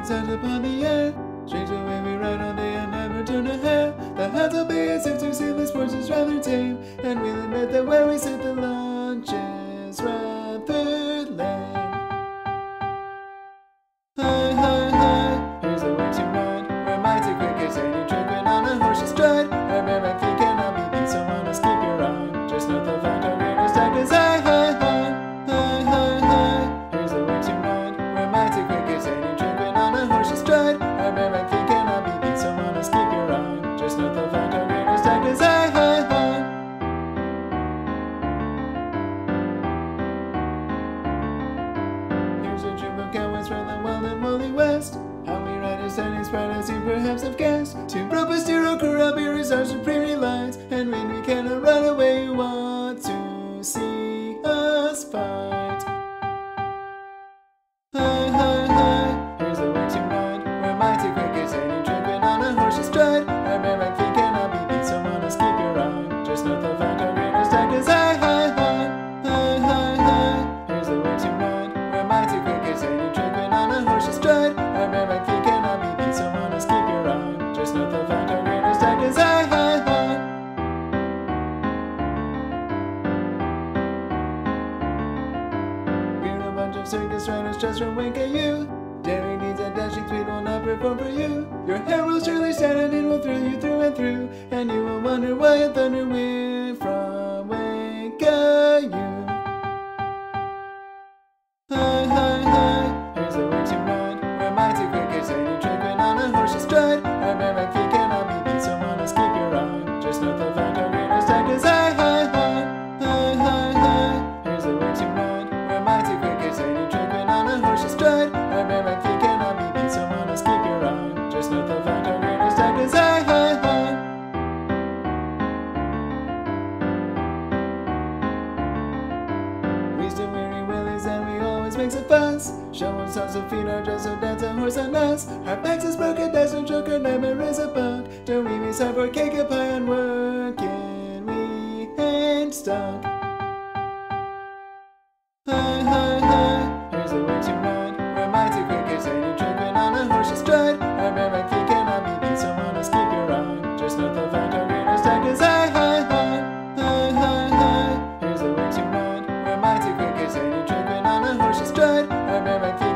sides upon the air. Strange the way we ride all day and never turn a hair. The hounds obey as if to see the sports is rather tame, and we'll admit that where we sit the lunch is rather lame. Hi, hi, hi, here's a way to ride. Where mighty quick as any tripping on a horse's stride. Our bareback feet cannot be beat, so on us keep your eye. Just know they'll find our greatest actors. Hi, hi, hi, hi, hi, hi, here's a way to ride. Where mighty quick as any tripping on a horse's stride. Our bareback feet cannot be beat, so on us keep your eye. Just know they'll find our greatest actors. Hi, hi, hi. Here's a troop of cowboys from the wild and woolly west. How we ride a standing sprite as you perhaps have guessed. To rope a steer corral, here is our supreme reliance. And when we cannot run away, we want to see us fight. Hi, hi, hi, here's a way to ride. We're mighty quick as any tripping on a horse's stride. Our bareback feet cannot be beat, so on us keep your eye. Just know they'll find our greatest actors. Hi, hi, hi, hi, hi, hi, here's a way to ride. We're mighty quick as any tripping on a horse's stride. Our bareback feet cannot be beat, so on us keep your eye. Just know they'll find our greatest actors. Hi, hi, hi. We're a bunch of circus riders just from Wankayoo. Daring deeds and dashing speed will not perform for you. Your hair will surely stand and it will thrill you through and through. And you will wonder why a thunder we're from Wankayoo. Hi, hi, hi, here's a way to ride. We're mighty quick as any tripping on a horse's stride. Our bareback feet cannot be beat, so on us keep your eye. Just know they'll find our greatest actors. Hi, hi, hi, hi, hi, hi, here's a way to ride. We're mighty quick as any tripping on a horse's stride. Our bareback feet cannot be beat, so on us keep your eye. Just know they'll find our greatest actors. Hi, hi, hi. We still weary willies and we always makes a fuss. Show us how to feed our just so dance a horse on us. Our backs is broken, that's no joke, our nightmare is a bug. Don't we miss out for cake and pie and working we ain't stuck. Hi, hi, hi, here's a way to ride. We're mighty quick as any tripping on a horse's stride. Our bareback feet cannot be beat, so on us keep your eye. Just know they'll find our greatest actors. Hi, hi, hi, hi, hi, hi, here's a way to ride. We're mighty quick as any tripping on a horse's stride. Our bareback feet